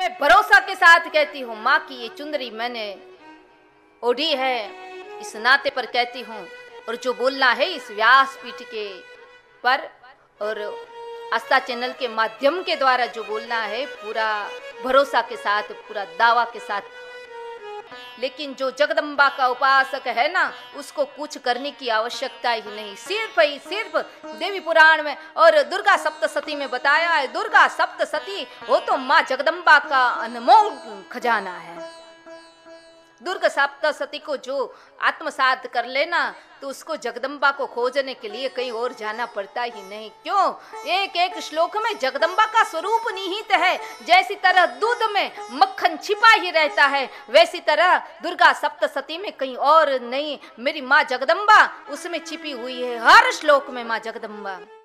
मैं भरोसा के साथ कहती हूँ, माँ की ये चुंदरी मैंने ओढ़ी है, इस नाते पर कहती हूँ। और जो बोलना है इस व्यासपीठ के पर और आस्था चैनल के माध्यम के द्वारा जो बोलना है, पूरा भरोसा के साथ, पूरा दावा के साथ। लेकिन जो जगदम्बा का उपासक है ना, उसको कुछ करने की आवश्यकता ही नहीं। सिर्फ देवी पुराण में और दुर्गा सप्तशती में बताया है, दुर्गा सप्तशती वो तो माँ जगदम्बा का अनमोल खजाना है। दुर्गा सप्तशती को जो आत्मसात कर लेना, तो उसको जगदम्बा को खोजने के लिए कहीं और जाना पड़ता ही नहीं। क्यों? एक एक श्लोक में जगदम्बा का स्वरूप निहित है। जैसी तरह दूध में मक्खन छिपा ही रहता है, वैसी तरह दुर्गा सप्तशती में कहीं और नहीं, मेरी माँ जगदम्बा उसमें छिपी हुई है, हर श्लोक में माँ जगदम्बा।